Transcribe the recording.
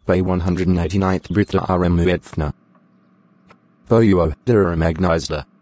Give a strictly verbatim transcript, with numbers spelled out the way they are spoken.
Bei one hundred eighty-ninth Britta Aramuetfna. Boyo, der Magnisda.